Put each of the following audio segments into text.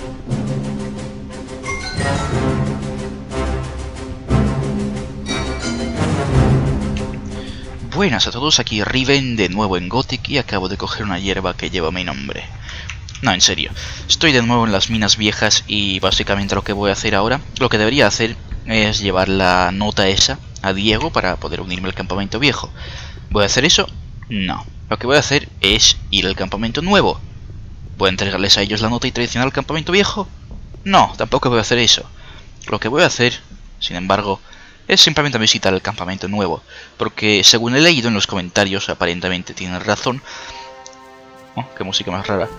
Buenas a todos, aquí Riven de nuevo en Gothic y acabo de coger una hierba que lleva mi nombre. No, en serio, estoy de nuevo en las minas viejas y básicamente lo que voy a hacer ahora, lo que debería hacer es llevar la nota esa a Diego para poder unirme al campamento viejo. ¿Voy a hacer eso? No. Lo que voy a hacer es ir al campamento nuevo. ¿Voy a entregarles a ellos la nota y traicionar al campamento viejo? No, tampoco voy a hacer eso. Lo que voy a hacer, sin embargo, es simplemente visitar el campamento nuevo, porque según he leído en los comentarios, aparentemente tienen razón. Oh, qué música más rara.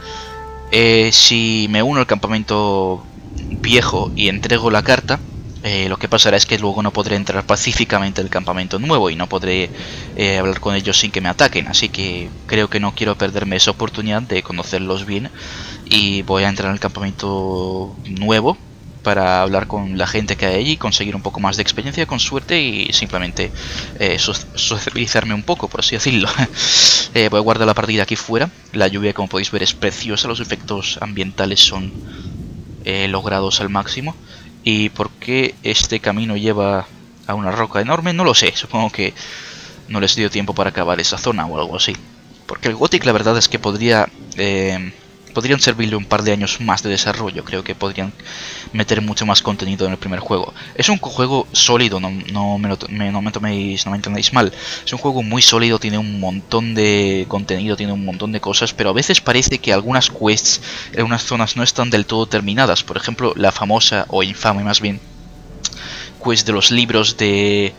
Si me uno al campamento viejo y entrego la carta, lo que pasará es que luego no podré entrar pacíficamente al campamento nuevo y no podré hablar con ellos sin que me ataquen, así que creo que no quiero perderme esa oportunidad de conocerlos bien y voy a entrar al campamento nuevo para hablar con la gente que hay allí, conseguir un poco más de experiencia con suerte y simplemente socializarme un poco, por así decirlo. Voy a guardar la partida aquí fuera. La lluvia, como podéis ver, es preciosa, los efectos ambientales son logrados al máximo. ¿Y por qué este camino lleva a una roca enorme? No lo sé, supongo que no les dio tiempo para acabar esa zona o algo así. Porque el Gothic la verdad es que podrían servirle un par de años más de desarrollo. Creo que podrían meter mucho más contenido en el primer juego. Es un juego sólido, no me entendéis mal. Es un juego muy sólido, tiene un montón de contenido, tiene un montón de cosas, pero a veces parece que algunas quests en unas zonas no están del todo terminadas. Por ejemplo, la famosa, o infame más bien, quest de los libros de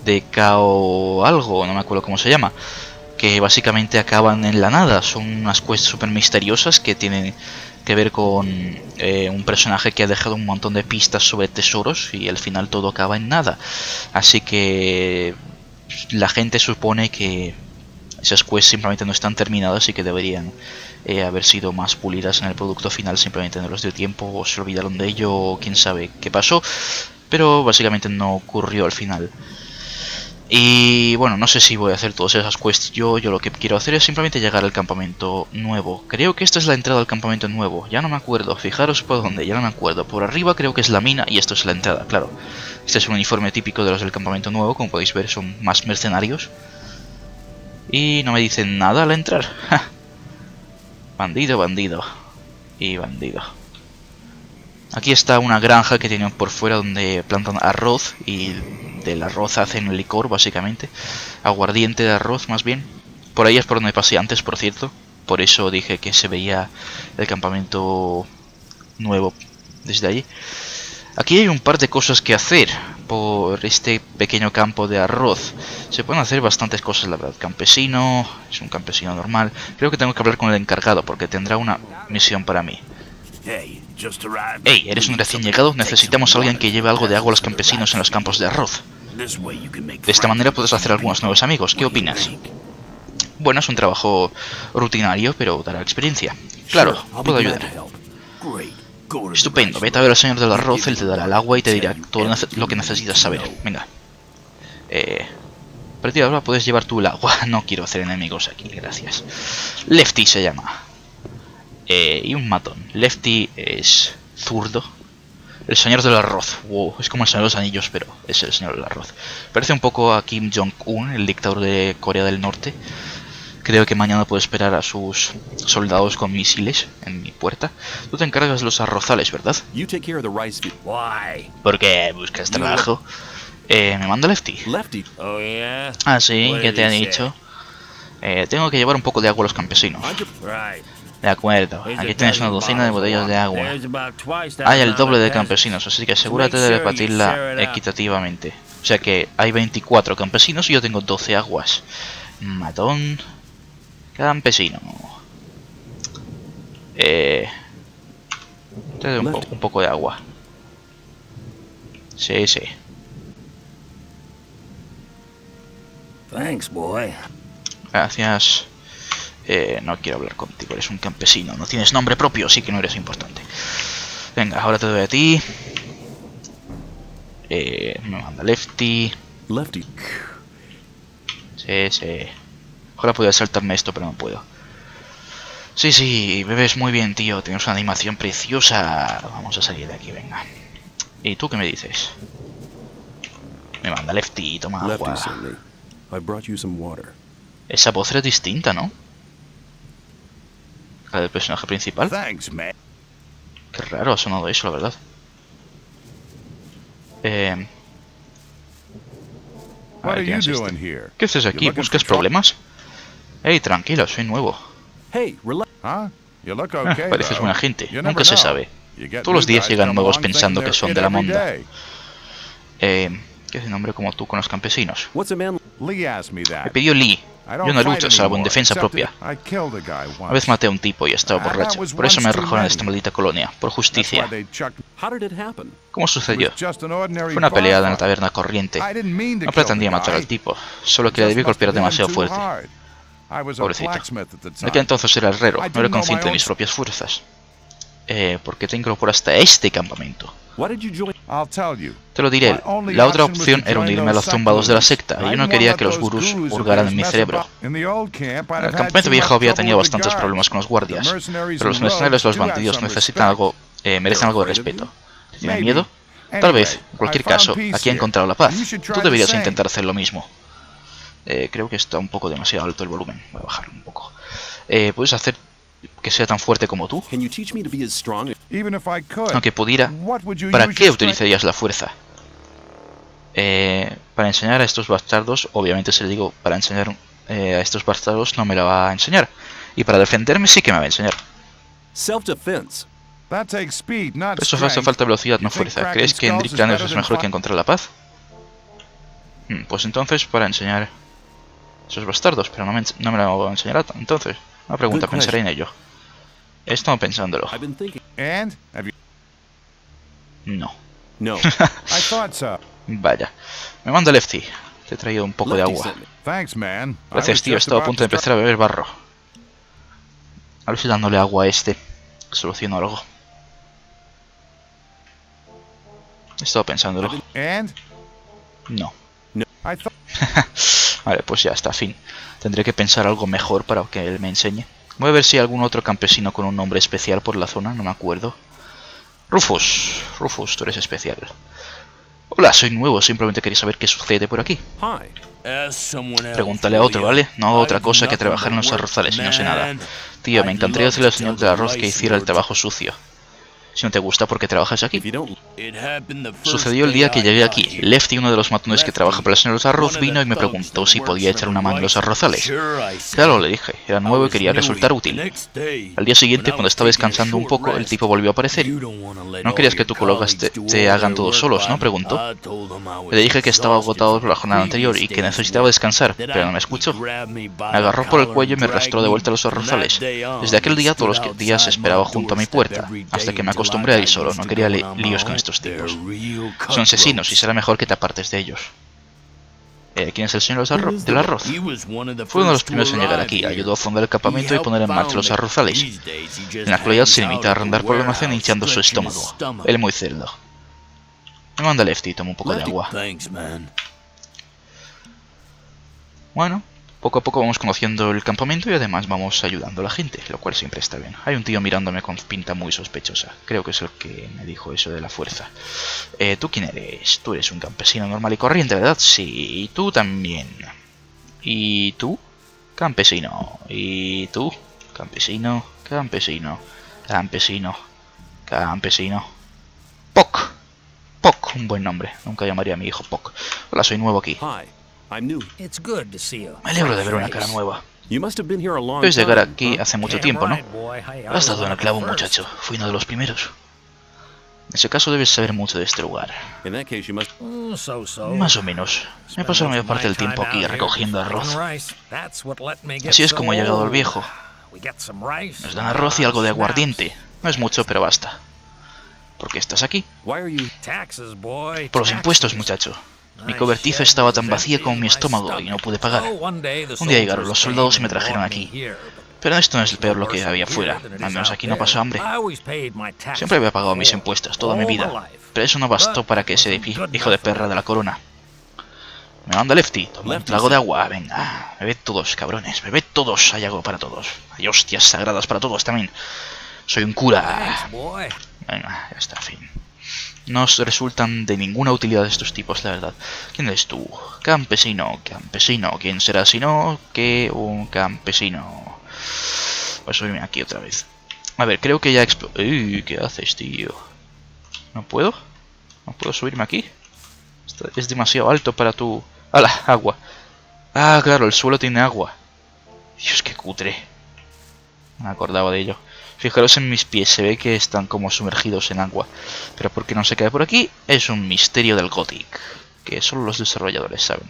Cao algo, no me acuerdo cómo se llama, que básicamente acaban en la nada. Son unas quests súper misteriosas que tienen que ver con un personaje que ha dejado un montón de pistas sobre tesoros y al final todo acaba en nada. Así que la gente supone que esas quests simplemente no están terminadas y que deberían haber sido más pulidas en el producto final. Simplemente no les dio tiempo o se olvidaron de ello o quién sabe qué pasó, pero básicamente no ocurrió al final. Y bueno, no sé si voy a hacer todas esas quests yo lo que quiero hacer es simplemente llegar al campamento nuevo. Creo que esta es la entrada al campamento nuevo, ya no me acuerdo, fijaros por dónde, ya no me acuerdo. Por arriba creo que es la mina y esto es la entrada, claro. Este es un uniforme típico de los del campamento nuevo, como podéis ver son más mercenarios. Y no me dicen nada al entrar. ¡Ja! Bandido, bandido. Y bandido. Aquí está una granja que tienen por fuera donde plantan arroz y del arroz hacen licor, básicamente. Aguardiente de arroz, más bien. Por ahí es por donde pasé antes, por cierto. Por eso dije que se veía el campamento nuevo desde allí. Aquí hay un par de cosas que hacer por este pequeño campo de arroz. Se pueden hacer bastantes cosas, la verdad. Campesino, es un campesino normal. Creo que tengo que hablar con el encargado porque tendrá una misión para mí. Hey, eres un recién llegado, necesitamos a alguien que lleve algo de agua a los campesinos en los campos de arroz. De esta manera puedes hacer algunos nuevos amigos, ¿qué opinas? Bueno, es un trabajo rutinario, pero dará experiencia. Claro, puedo ayudar. Estupendo, vete a ver al señor del arroz, él te dará el agua y te dirá todo lo que necesitas saber. Venga. A partir de ahora puedes llevar tú el agua, no quiero hacer enemigos aquí, gracias. Lefty se llama. Y un matón. Lefty es zurdo. El señor del arroz. Wow, es como el señor de los anillos, pero es el señor del arroz. Parece un poco a Kim Jong-un, el dictador de Corea del Norte. Creo que mañana puedo esperar a sus soldados con misiles en mi puerta. Tú te encargas de los arrozales, ¿verdad? ¿Por qué buscas trabajo? Me manda Lefty. Ah, sí, ¿qué te ha dicho? Tengo que llevar un poco de agua a los campesinos. De acuerdo, aquí tienes una docena de botellas de agua. Hay el doble de campesinos, así que asegúrate de repartirla equitativamente. O sea que hay 24 campesinos y yo tengo 12 aguas. Matón. Campesino. Te doy un poco de agua. Sí, sí. Gracias. No quiero hablar contigo, eres un campesino. No tienes nombre propio, así que no eres importante. Venga, ahora te doy a ti. Me manda Lefty. Sí, sí. Ojalá pudiera saltarme esto, pero no puedo. Sí, sí, bebes muy bien, tío. Tienes una animación preciosa. Vamos a salir de aquí, venga. ¿Y tú qué me dices? Me manda Lefty, toma agua. Esa voz era distinta, ¿no? La del personaje principal. Qué raro ha sonado eso, la verdad. A ver, ¿quién es este? ¿Qué haces aquí? ¿Buscas problemas? Hey, tranquilo, soy nuevo. Pareces buena gente, nunca se sabe. Todos los días llegan nuevos pensando que son de la monda. ¿Qué es un hombre como tú con los campesinos? Me pidió Lee. Yo no lucho, salvo en defensa propia. Una vez maté a un tipo y estaba borracho. Por eso me arrojaron en esta maldita colonia, por justicia. ¿Cómo sucedió? Fue una peleada en la taberna corriente. No pretendía matar al tipo, solo que le debí golpear demasiado fuerte. Pobrecito. En aquel entonces era herrero, no era consciente de mis propias fuerzas. ¿Por qué te incorporaste a este campamento? Te lo diré, la otra opción era unirme a los zumbados de la secta, y yo no quería que los gurús hurgaran en mi cerebro. En el campamento viejo había tenido bastantes problemas con los guardias, pero los mercenarios y los bandidos necesitan algo, merecen algo de respeto. ¿Tienen miedo? Tal vez, en cualquier caso, aquí he encontrado la paz. Tú deberías intentar hacer lo mismo. Creo que está un poco demasiado alto el volumen, voy a bajarlo un poco. ¿Puedes hacer que sea tan fuerte como tú? Aunque pudiera, ¿para qué utilizarías la fuerza? Para enseñar a estos bastardos, obviamente se le digo, para enseñar a estos bastardos no me la va a enseñar. Y para defenderme sí que me va a enseñar. Eso hace falta velocidad, no fuerza. ¿Crees que Hendrik Anders es mejor que encontrar la paz? Pues entonces para enseñar a esos bastardos, pero no me la va a enseñar entonces. Una pregunta, pensaré en ello. He estado pensándolo. No. Vaya. Me manda Lefty. Te he traído un poco de agua. Gracias, tío. Estaba a punto de empezar a beber barro. A ver si dándole agua a este soluciono algo. He estado pensándolo. No. Vale, pues ya está, fin. Tendré que pensar algo mejor para que él me enseñe. Voy a ver si hay algún otro campesino con un nombre especial por la zona, no me acuerdo. Rufus, tú eres especial. Hola, soy nuevo, simplemente quería saber qué sucede por aquí. Pregúntale a otro, ¿vale? No hago otra cosa que trabajar en los arrozales y no sé nada. Tío, me encantaría decirle al señor del arroz que hiciera el trabajo sucio. Si no te gusta, ¿por qué trabajas aquí? Sucedió el día que llegué aquí. Lefty, uno de los matones que trabaja para el señor Arroz, vino y me preguntó si podía echar una mano en los arrozales. Claro, le dije. Era nuevo y quería resultar útil. Al día siguiente, cuando estaba descansando un poco, el tipo volvió a aparecer. ¿No querías que tus colegas te hagan todos solos, no? Preguntó. Le dije que estaba agotado por la jornada anterior y que necesitaba descansar, pero no me escuchó. Me agarró por el cuello y me arrastró de vuelta a los arrozales. Desde aquel día, todos los días esperaba junto a mi puerta, hasta que me acostumbré a ir solo. No quería líos con estos tipos. Son asesinos y será mejor que te apartes de ellos. ¿Quién es el señor del arroz? Fue uno de los primeros en llegar aquí. Ayudó a fundar el campamento y poner en marcha los arrozales. En la actualidad se limita a rondar por la almacén hinchando su estómago. Él muy cerdo. Me manda Lefty, toma un poco de agua. Bueno, poco a poco vamos conociendo el campamento y además vamos ayudando a la gente, lo cual siempre está bien. Hay un tío mirándome con pinta muy sospechosa. Creo que es el que me dijo eso de la fuerza. ¿Tú quién eres? Tú eres un campesino normal y corriente, ¿verdad? Sí, y tú también. ¿Y tú? Campesino. ¿Y tú? Campesino, campesino, campesino, campesino. Poc. Poc, un buen nombre. Nunca llamaría a mi hijo Poc. Hola, soy nuevo aquí. Me alegro de ver una cara nueva. Debes llegar aquí hace mucho tiempo, ¿no? Has dado en el clavo, muchacho. Fui uno de los primeros. En ese caso debes saber mucho de este lugar. Más o menos. Me paso la mayor parte del tiempo aquí recogiendo arroz. Así es como ha llegado el viejo. Nos dan arroz y algo de aguardiente. No es mucho, pero basta. ¿Por qué estás aquí? Por los impuestos, muchacho. Mi cobertiza estaba tan vacía como mi estómago y no pude pagar. Un día llegaron los soldados y me trajeron aquí. Pero esto no es el peor lo que había afuera. Al menos aquí no pasó hambre. Siempre había pagado mis impuestos toda mi vida. Pero eso no bastó para que ese hijo de perra de la corona Me manda Lefty. Toma un trago de agua, venga. Bebed todos, cabrones. Bebed todos. Hay agua para todos. Hay hostias sagradas para todos también. Soy un cura. Venga, ya está, fin. No resultan de ninguna utilidad estos tipos, la verdad. ¿Quién eres tú? Campesino, campesino. ¿Quién será si no que un campesino? Voy a subirme aquí otra vez. A ver, creo que ya ¡Uy! ¿Qué haces, tío? ¿No puedo? ¿No puedo subirme aquí? Esto es demasiado alto para tu... ¡Hala! Agua. Ah, claro, el suelo tiene agua. Dios, qué cutre. No me acordaba de ello. Fijaros en mis pies, se ve que están como sumergidos en agua. Pero ¿por qué no se cae por aquí? Es un misterio del Gothic, que solo los desarrolladores saben.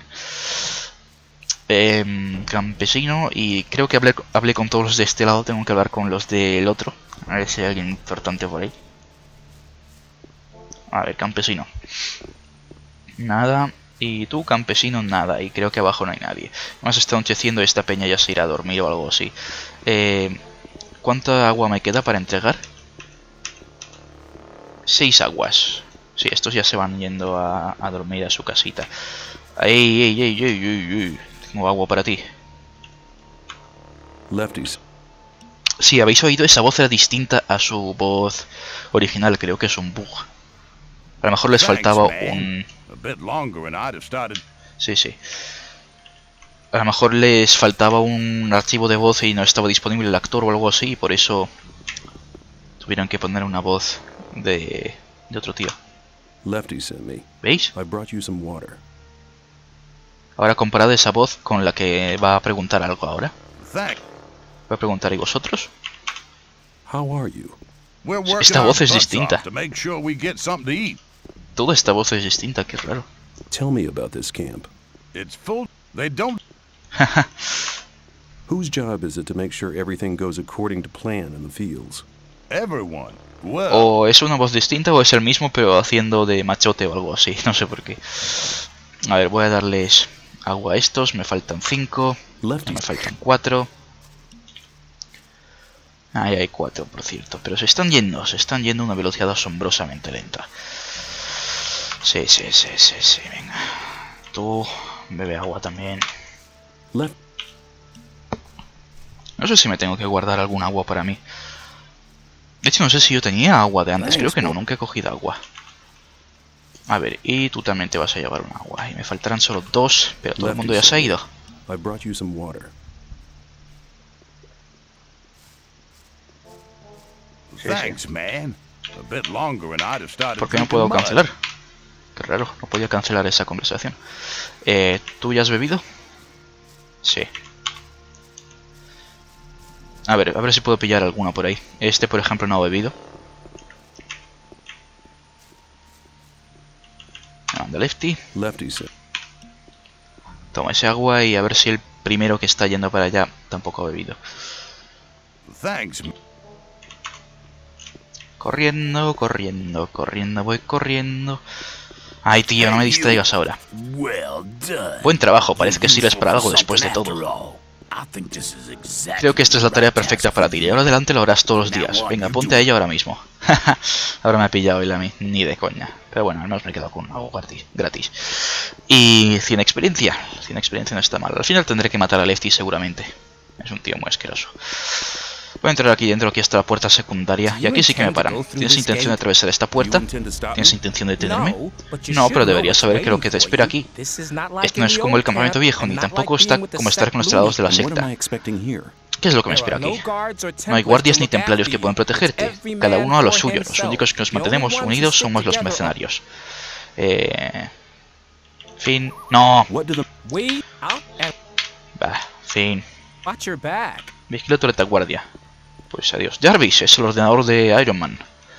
Campesino, y creo que hablé con todos los de este lado, tengo que hablar con los del otro. A ver si hay alguien importante por ahí. A ver, campesino. Nada. Y tú, campesino, nada. Y creo que abajo no hay nadie. Además está anocheciendo y esta peña ya se irá a dormir o algo así. ¿Cuánta agua me queda para entregar? 6 aguas. Sí, estos ya se van yendo a dormir a su casita. ¡Ey, ey, ey, ey, ey, ey! Tengo agua para ti. Lefties. Sí, habéis oído, esa voz era distinta a su voz original. Creo que es un bug. A lo mejor les faltaba un... Sí, sí. A lo mejor les faltaba un archivo de voz y no estaba disponible el actor o algo así, y por eso tuvieron que poner una voz de otro tío. ¿Veis? Ahora comparad esa voz con la que va a preguntar algo ahora. Va a preguntar, ¿y vosotros? Esta voz es distinta. Toda esta voz es distinta, qué raro. Tell me about this camp. It's full. They don't. Whose job is it to make sure everything goes according to plan in the fields? Everyone. Well. O es una voz distinta o es el mismo pero haciendo de machote o algo así, no sé por qué. A ver, voy a darles agua a estos, me faltan 5, me faltan 4. Ahí hay 4, por cierto, pero se están yendo a una velocidad asombrosamente lenta. Sí, venga. Tú, bebe agua también. No sé si me tengo que guardar algún agua para mí. De hecho, no sé si yo tenía agua de antes. Creo que no, nunca he cogido agua. A ver, y tú también te vas a llevar un agua. Y me faltarán solo 2, pero todo el mundo ya se ha ido. Thanks, man. A bit longer and I'd have started. ¿Por qué no puedo cancelar? Qué raro, no podía cancelar esa conversación. ¿Tú ya has bebido? Sí. A ver si puedo pillar alguna por ahí. Este, por ejemplo, no ha bebido. Anda, Lefty. Toma ese agua y a ver si el primero que está yendo para allá tampoco ha bebido. Thanks. Corriendo, voy corriendo. Ay, tío, no me distraigas ahora. Buen trabajo, parece que sirves para algo después de todo. Creo que esta es la tarea perfecta para ti. Y ahora adelante lo harás todos los días. Venga, ponte a ello ahora mismo. Ahora me ha pillado él a mí, ni de coña. Pero bueno, al menos me he quedado con algo gratis. Y 100 experiencia. 100 experiencia no está mal. Al final tendré que matar a Lefty seguramente. Es un tío muy asqueroso. Voy a entrar aquí dentro, aquí está la puerta secundaria. Y aquí sí que me paran. ¿Tienes intención de atravesar esta puerta? ¿Tienes intención de detenerme? No, pero deberías saber que lo que te espera aquí. Esto no es como el campamento viejo, ni tampoco está como estar con los lados de la secta. ¿Qué es lo que me espera aquí? No hay guardias ni templarios que puedan protegerte. Cada uno a lo suyo. Los únicos que nos mantenemos unidos somos los mercenarios. Fin. No. Bah, fin. Vigila tu retaguardia. Pues adiós. Jarvis es el ordenador de Iron Man.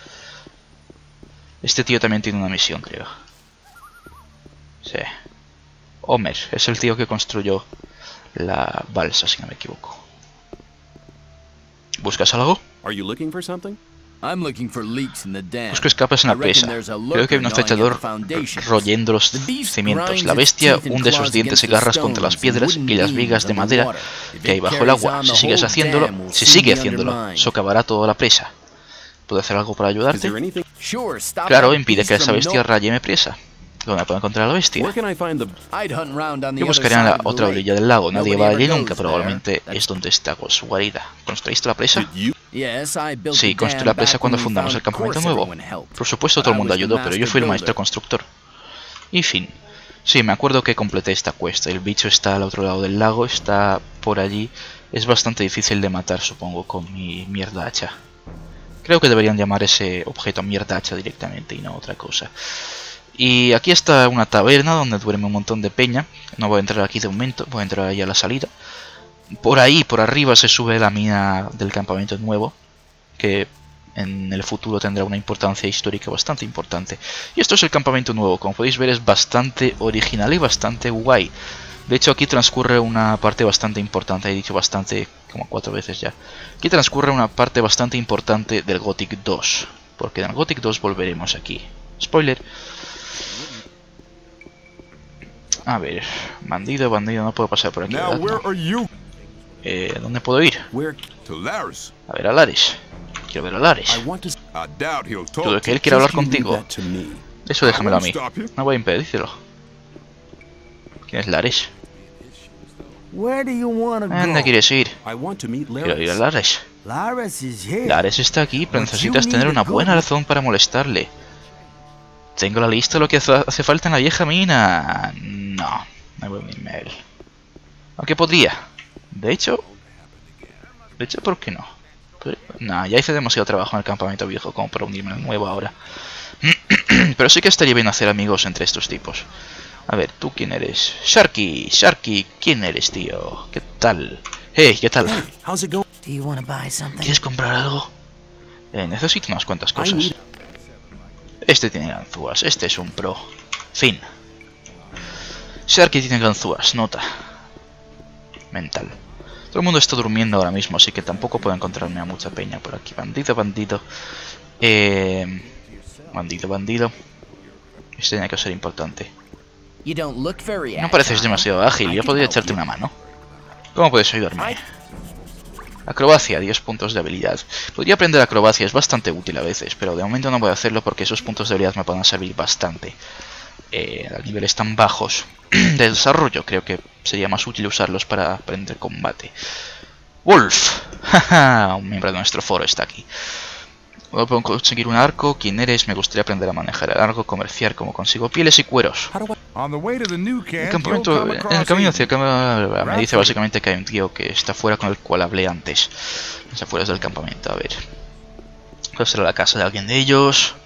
Este tío también tiene una misión, creo. Sí. Homer es el tío que construyó la balsa, si no me equivoco. ¿Buscas algo? Busco escapes en la presa. Creo que hay un flechador royendo los cimientos. La bestia hunde sus dientes y garras contra las piedras y las vigas de madera que hay bajo el agua. Si sigue haciéndolo, socavará toda la presa. ¿Puedo hacer algo para ayudarte? Claro, impide que esa bestia raye mi presa. ¿Dónde puedo encontrar a la bestia? Where can I find the... I'd hunt around on the Yo other buscaría en side la of the otra lake. orilla del lago. Nadie Nobody va ever allí goes nunca. there. Probablemente es donde está su guarida. ¿Construiste la presa? Did you... Yes, I built Sí, the construí dam la presa back cuando when we fundamos found el campamento course nuevo. everyone helped. Por supuesto, But todo el I mundo was the ayudó, pero yo master fui el builder. maestro constructor. Y fin. Sí, me acuerdo que completé esta quest. El bicho está al otro lado del lago, está por allí. Es bastante difícil de matar, supongo, con mi mierda hacha. Creo que deberían llamar ese objeto mierda hacha directamente y no otra cosa. Y aquí está una taberna donde duerme un montón de peña. No voy a entrar aquí de momento, voy a entrar ahí a la salida. Por ahí, por arriba, se sube la mina del campamento nuevo, que en el futuro tendrá una importancia histórica bastante importante. Y esto es el campamento nuevo. Como podéis ver, es bastante original y bastante guay. De hecho, aquí transcurre una parte bastante importante. He dicho bastante como 4 veces ya. Aquí transcurre una parte bastante importante del Gothic 2, porque en el Gothic 2 volveremos aquí. Spoiler. A ver, bandido, no puedo pasar por aquí, Now, ¿verdad? where No. are you? ¿Dónde puedo ir? Where... To Laris. A ver a Lares. Quiero ver a Lares. I want to... I doubt he'll talk Dudo to que él quiera hablar Just you leave contigo. that to me. Eso déjamelo a mí. Stop you. No voy a impedírselo. ¿Quién es Lares? Where do you want to ¿A dónde go? quieres ir? I want to meet Quiero ir a Laris. Lares. Laris is here. Lares está aquí, pero But necesitas you tener need una a buena good- razón para molestarle. Tengo la lista de lo que hace falta en la vieja mina. No, no voy a unirme a él. Aunque podría. De hecho, ¿por qué no? No, ya hice demasiado trabajo en el campamento viejo como para unirme al nuevo ahora. Pero sí que estaría bien hacer amigos entre estos tipos. A ver, ¿tú quién eres? Sharky, ¿quién eres, tío? ¿Qué tal? Hey, ¿qué tal? How's it going? Do you want to buy something? ¿Quieres comprar algo? Necesito unas cuantas I cosas. need... Este tiene ganzúas, este es un pro. Fin. Sharky tiene ganzúas, nota. Mental. Todo el mundo está durmiendo ahora mismo, así que tampoco puedo encontrarme a mucha peña por aquí. Bandido. Bandido. Este tiene que ser importante. You don't look very No pareces demasiado ágil, yo podría echarte una mano. ¿Cómo puedes ayudarme? Acrobacia, 10 puntos de habilidad. Podría aprender acrobacia, es bastante útil a veces, pero de momento no voy a hacerlo porque esos puntos de habilidad me van a servir bastante. A niveles tan bajos de desarrollo, creo que sería más útil usarlos para aprender combate. Wolf, jaja, un miembro de nuestro foro está aquí. Puedo conseguir un arco. ¿Quién eres? Me gustaría aprender a manejar el arco, comerciar, como consigo pieles y cueros. On the way to the new El camp, campamento, you'll come en el across camino Eden. hacia el campamento me dice básicamente que hay un tío que está fuera con el cual hablé antes. Las afueras del campamento, a ver. Puede ser la casa de alguien de ellos.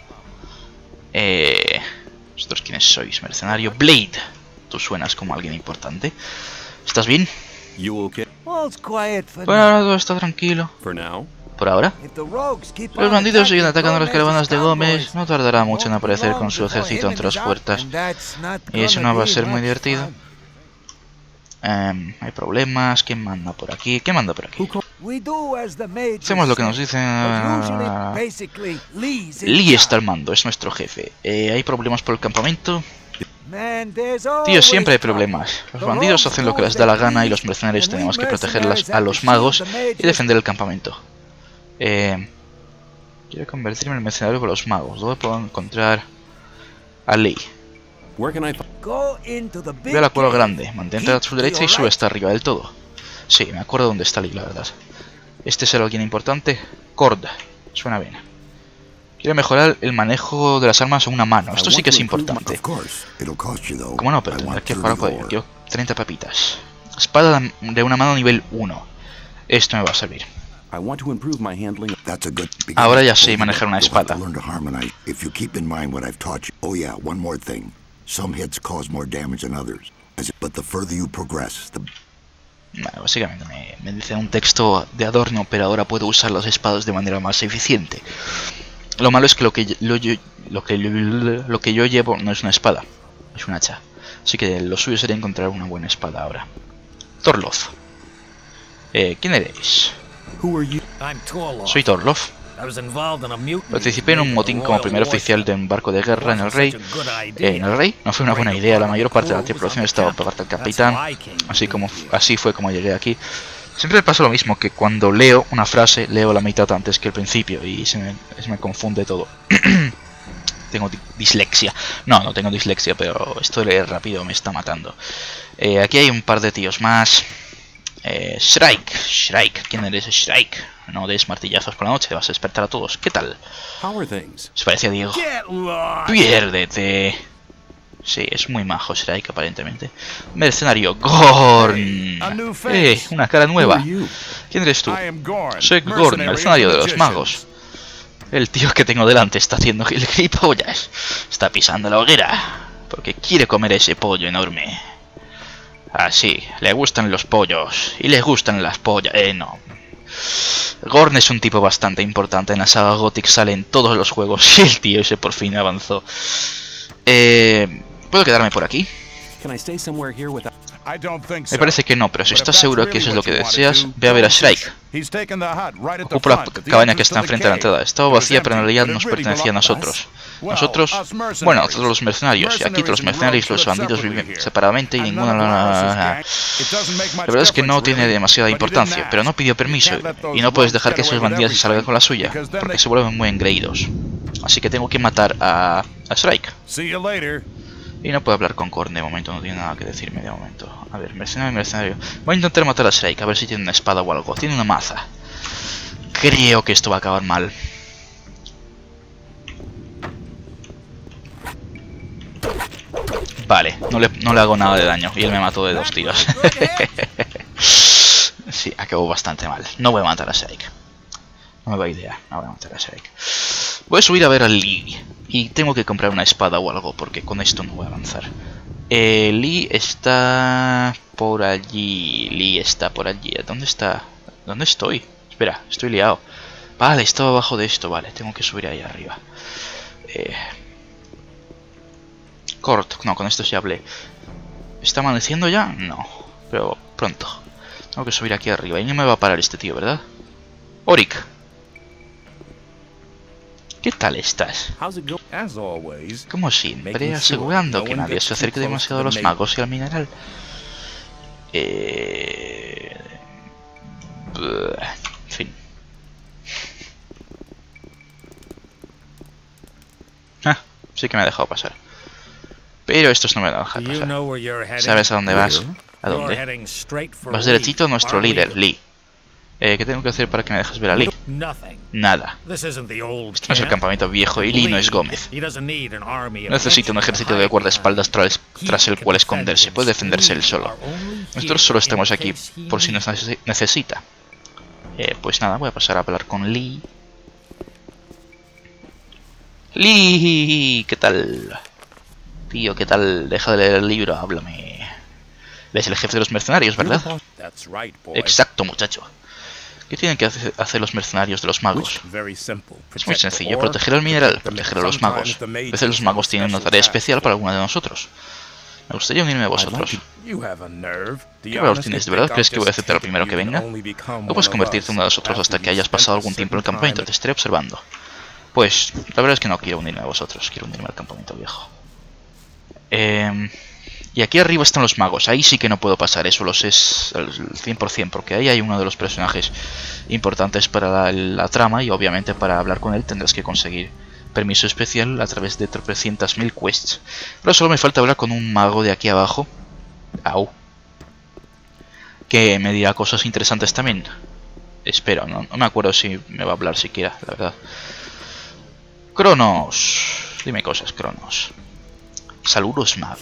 ¿Vosotros quiénes sois? Mercenario. Blade. Tú suenas como alguien importante. ¿Estás bien? You okay? All's quiet for Bueno, now. ahora todo está tranquilo. For now? Por ahora. If the rogues keep Los on bandidos siguen attacking atacando las caravanas de Gómez. Gomez's No tardará mucho en won't be aparecer long con su before ejército him entre and las his puertas. and that's not Y eso gonna no va a be ser muy much divertido. fun. Hay problemas. ¿Quién manda por aquí? ¿Quién manda por aquí? We do as the mages Hacemos lo que say, nos dicen. but usually, basically, Lee's in Lee charge. está al mando, es nuestro jefe. ¿Hay problemas por el campamento? Man, there's Tío, always siempre hay trouble. problemas. Los The bandidos rogues hacen lo que know les da la that gana y we- los mercenarios and we tenemos que proteger mercenaries a have los to magos shield the y mages. defender el campamento. Quiero convertirme en mercenario con los magos. ¿Dónde puedo encontrar a Lee? Where can I find... Go into the big Ve a la cueva cave. grande, mantente a Keep su to derecha y your sube right. hasta arriba del todo. Sí, me acuerdo dónde está Lee, la verdad. ¿Este será alguien importante? Cord. Suena bien. Quiero mejorar el manejo de las armas a una mano. Esto sí que es importante. Of course, it'll cost you though. ¿Cómo no? Pero I tendré want que 30 jugar por ello. gold. Quiero 30 papitas. Espada de una mano nivel 1. Esto me va a servir. I want to improve my handling. That's a good beginning. Ahora ya sé Over manejar there, una you'll have espada. to learn to harmonize if you keep in mind what I've taught you. Oh yeah, one more thing. Some hits cause more damage than others. But the further you progress, the Bueno, básicamente me dice un texto de adorno, pero ahora puedo usar las espadas de manera más eficiente. Lo malo es que lo que yo llevo no es una espada, es un hacha. Así que lo suyo sería encontrar una buena espada ahora. Torloth. ¿Quién eres? Who are you? I'm Torloth. Soy Torloth. I was involved in a mutiny. Participé en un motín como primer oficial de un barco de guerra en el Rey. En el Rey no fue una buena idea, la mayor parte de la tripulación estaba por parte del capitán. Así fue como llegué aquí. Siempre me pasa lo mismo, que cuando leo una frase, leo la mitad antes que el principio y se me confunde todo. tengo dislexia. No, no tengo dislexia, pero esto de leer rápido me está matando. Aquí hay un par de tíos más. Shrike, ¿quién eres, Shrike? No des martillazos por la noche, vas a despertar a todos. ¿Qué tal? How are things? Se parece a Diego. Piérdete. Sí, es muy majo Shrike, aparentemente. Mercenario, Gorn. Una cara nueva. ¿Quién eres tú? Soy Gorn, mercenario de los magos. El tío que tengo delante está haciendo gilipollas. Está pisando la hoguera. Porque quiere comer ese pollo enorme. Así, le gustan los pollos. Y le gustan las pollas. No. Gorn es un tipo bastante importante en la saga Gothic. Sale en todos los juegos. Y el tío ese por fin avanzó. ¿Puedo quedarme por aquí? Me parece que no, pero si estás seguro que eso es lo que deseas, ve a ver a Shrike. Ocupo la cabaña que está enfrente de la entrada. Estaba vacía, pero en realidad nos pertenecía a nosotros. ¿Nosotros? Bueno, todos los mercenarios. Y aquí todos los mercenarios y los bandidos viven separadamente y ninguno... La verdad es que no tiene demasiada importancia, pero no pidió permiso. Y no puedes dejar que esos bandidos se salgan con la suya, porque se vuelven muy engreídos. Así que tengo que matar a Shrike. Y no puedo hablar con Gorn de momento, no tiene nada que decirme de momento. A ver, mercenario. Voy a intentar matar a Shrike, a ver si tiene una espada o algo. Tiene una maza. Creo que esto va a acabar mal. Vale, no le hago nada de daño. Y él me mató de 2 tiros. Sí, acabó bastante mal. No voy a matar a Shrike. No me va idea, no voy a matar a Shrike. Voy a subir a ver a Lee. Y tengo que comprar una espada o algo, porque con esto no voy a avanzar. Lee está por allí. Lee está por allí. ¿Dónde está? ¿Dónde estoy? Espera, estoy liado. Vale, estaba abajo de esto. Vale, tengo que subir ahí arriba. Cort. No, con esto sí hablé. ¿Está amaneciendo ya? No. Pero pronto. Tengo que subir aquí arriba. Y no me va a parar este tío, ¿verdad? Oric. ¿Qué tal estás? Como siempre, asegurando que nadie se acerque demasiado a los magos y al mineral. En fin. Sí que me ha dejado pasar. Pero estos no me van a dejar pasar. ¿Sabes a dónde vas? ¿A dónde? Vas derechito a nuestro líder, Lee. ¿Qué tengo que hacer para que me dejes ver a Lee? Nada. Esto no es el campamento viejo y Lee no es Gómez. Necesita un ejército de guardaespaldas tras el cual esconderse. Puede defenderse él solo. Nosotros solo estamos aquí por si nos necesita. Pues nada, voy a pasar a hablar con Lee. Lee, ¿qué tal? Tío, ¿qué tal? Deja de leer el libro, háblame. Eres el jefe de los mercenarios, ¿verdad? Exacto, muchacho. ¿Qué tienen que hacer los mercenarios de los magos? Es muy sencillo, proteger el mineral, proteger a los magos. A veces los magos tienen una tarea especial para alguno de nosotros. Me gustaría unirme a vosotros. ¿Qué valor tienes? ¿De verdad crees que voy a aceptar lo primero que venga? No puedes convertirte en uno de nosotros hasta que hayas pasado algún tiempo en el campamento, te estaré observando. Pues, la verdad es que no quiero unirme a vosotros, quiero unirme al campamento viejo. Y aquí arriba están los magos, ahí sí que no puedo pasar, eso lo sé al 100%, porque ahí hay uno de los personajes importantes para la trama y obviamente para hablar con él tendrás que conseguir permiso especial a través de tropecientas mil quests. Pero solo me falta hablar con un mago de aquí abajo, que me dirá cosas interesantes también. Espero, no me acuerdo si me va a hablar siquiera, la verdad. Cronos, dime cosas, Cronos. Saludos, Mav.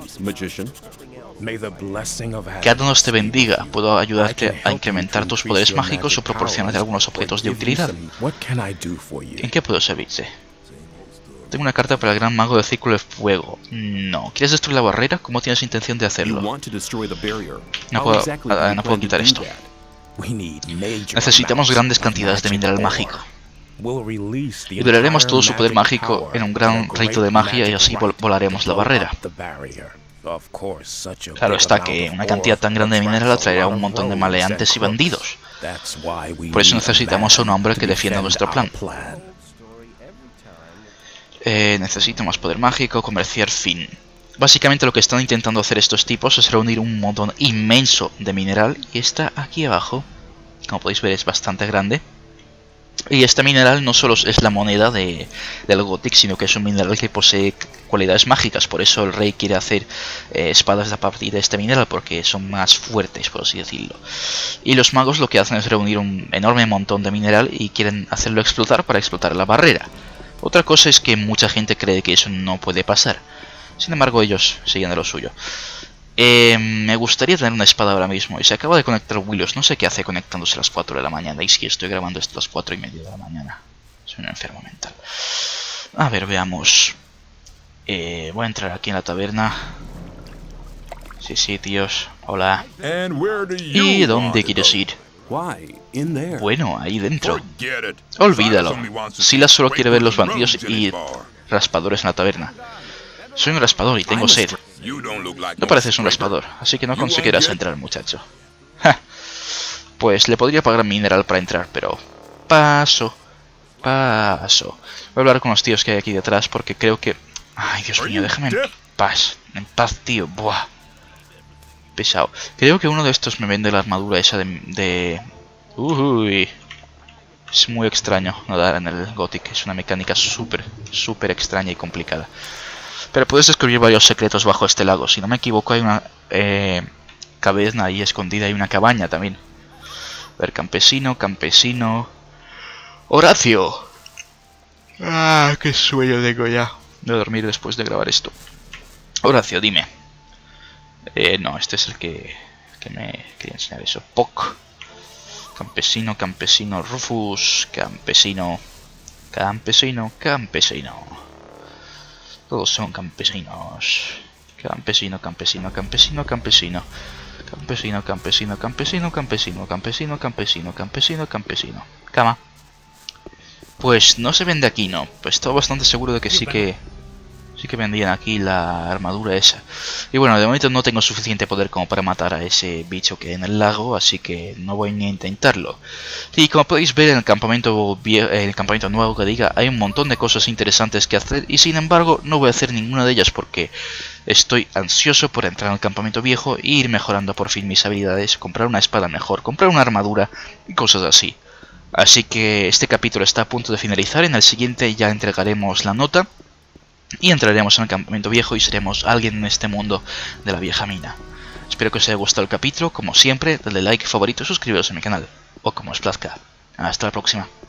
Que Adonos te bendiga. ¿Puedo ayudarte a incrementar tus poderes mágicos o proporcionarte algunos objetos de utilidad? ¿En qué puedo servirte? Tengo una carta para el gran mago del círculo de fuego. No. ¿Quieres destruir la barrera? ¿Cómo tienes intención de hacerlo? No puedo quitar esto. Necesitamos grandes cantidades de mineral mágico. Liberaremos todo su poder mágico en un gran rito de magia y así volaremos la barrera. Claro está que una cantidad tan grande de mineral atraerá a un montón de maleantes y bandidos. Por eso necesitamos a un hombre que defienda nuestro plan. Necesito más poder mágico, comerciar, fin. Básicamente lo que están intentando hacer estos tipos es reunir un montón inmenso de mineral y está aquí abajo. Como podéis ver es bastante grande. Y este mineral no solo es la moneda del Gothic, sino que es un mineral que posee cualidades mágicas. Por eso el rey quiere hacer espadas a partir de este mineral, porque son más fuertes, por así decirlo. Y los magos lo que hacen es reunir un enorme montón de mineral y quieren hacerlo explotar para explotar la barrera. Otra cosa es que mucha gente cree que eso no puede pasar. Sin embargo, ellos siguen de lo suyo. Me gustaría tener una espada ahora mismo. Y se acaba de conectar Willows. No sé qué hace conectándose a las 4 de la mañana. Y si estoy grabando esto a las 4:30 de la mañana. Soy un enfermo mental. A ver, veamos. Voy a entrar aquí en la taberna. Sí, tíos. Hola. ¿Y dónde quieres ir? Why? In there. Bueno, ahí dentro. Olvídalo. Silas solo quiere ver los bandidos y raspadores en la taberna. Soy un raspador y tengo sed. No pareces un raspador, así que no conseguirás entrar, muchacho. Ja. Pues le podría pagar mineral para entrar, pero... Paso. Voy a hablar con los tíos que hay aquí detrás porque creo que... Ay, Dios mío, déjame en paz. En paz, tío. Buah. Pesado. Creo que uno de estos me vende la armadura esa de... Uy. Es muy extraño nadar en el Gothic. Es una mecánica súper extraña y complicada. Pero puedes descubrir varios secretos bajo este lago. Si no me equivoco, hay una caverna ahí escondida. Hay una cabaña también. A ver, campesino. ¡Horacio! ¡Ah, qué sueño tengo ya! Voy a dormir después de grabar esto. Horacio, dime. No, este es el que me quería enseñar eso. Poc. Campesino. Rufus. Campesino. Todos son campesinos. Campesino. Cama. Pues no se vende aquí, no. Pues estoy bastante seguro de que sí que vendían aquí la armadura esa. Y bueno, de momento no tengo suficiente poder como para matar a ese bicho que hay en el lago, así que no voy ni a intentarlo. Y como podéis ver en el campamento nuevo que diga, hay un montón de cosas interesantes que hacer y sin embargo no voy a hacer ninguna de ellas porque estoy ansioso por entrar al campamento viejo e ir mejorando por fin mis habilidades, comprar una espada mejor, comprar una armadura y cosas así. Así que este capítulo está a punto de finalizar, en el siguiente ya entregaremos la nota. Y entraremos en el campamento viejo y seremos alguien en este mundo de la vieja mina. Espero que os haya gustado el capítulo. Como siempre, dadle like, favorito, suscribiros a mi canal. O como os plazca. Hasta la próxima.